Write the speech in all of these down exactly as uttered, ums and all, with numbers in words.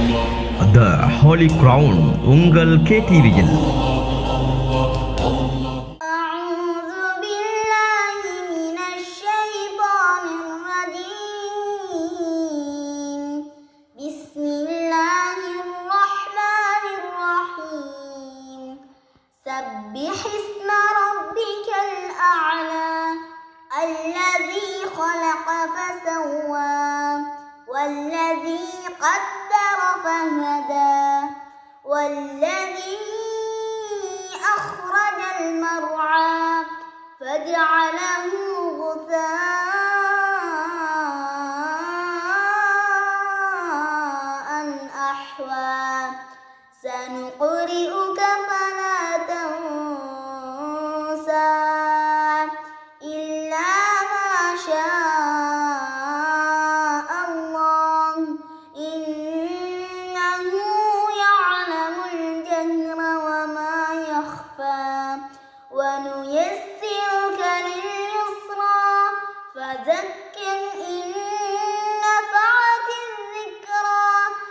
The Holy Crown உங்கள் K டிவியில். سبح اسم ربك الأعلى الذي خلق فسوى والذي قدر فهدى والذي أخرج المرعى فجعله غثاء أحوى سنقرئك فلا تنسى إلا ما شاء الله إنه يعلم الجهر وما يخفى ونيسرك لليسرى فذكر إن نفعت الذكرى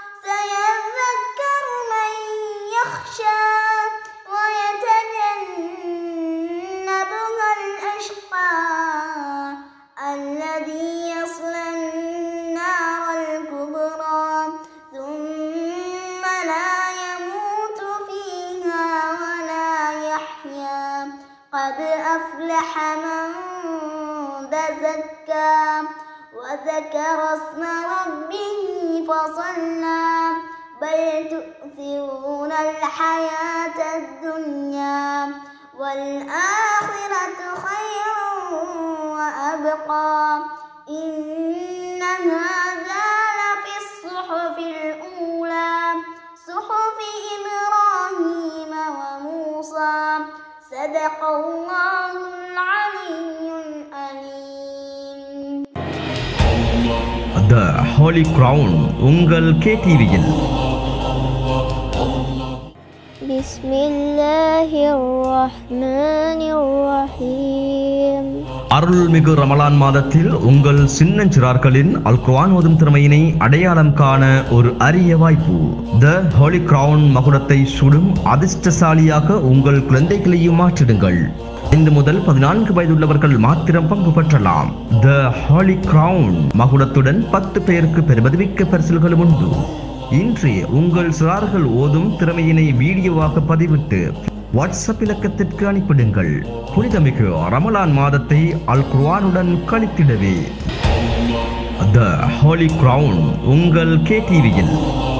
سيذكر من يخشى ويتجنبها الأشقى الذي يصلى النار الكبرى ثم لا يموت فيها ولا يحيا قد أفلح من تزكى وذكر اسم ربه فصلى بل تؤثرون الحياة الدنيا والآخرة خير وأبقى إن هذا لفي الصحف الأولى صحف إبراهيم وموسى صدق الله العلي العليم. The Holy Crown உங்கள் கே டிவியில். بسم الله الرحمن الرحيم. அருள்மிகு ரமலான் மாதத்தில் உங்கள் சின்னஞ்சிறார்களின் அல் குர்ஆன் ஓதும் திறமையினை அடையாளம் காண ஒரு அரிய வாய்ப்பு. த ஹோலி கிரவுன் மகுடத்தை சுடும் அதிர்ஷ்டசாலியாக உங்கள் குழந்தைகளையும் மாற்றிடுங்கள். ஐந்து முதல் பதினான்கு வயதுள்ளவர்கள் மாத்திரம் பங்கு பெற்றலாம். த ஹோலி கிரவுன் மகுடத்துடன் பத்து பேருக்கு பெருமதிமிக்க பரிசுகளும் உண்டு. இன்று உங்கள் சிறார்கள் ஓதும் திறமையினை வீடியோவாக பதிவிட்டு வாட்ஸ்அப் இலக்கத்திற்கு அனுப்பிடுங்கள். புனிதமிகு ரமலான் மாதத்தை அல் குர்ஆனுடன் கழித்திடவே. த ஹோலி கிரவுன் உங்கள் கே டிவியில்.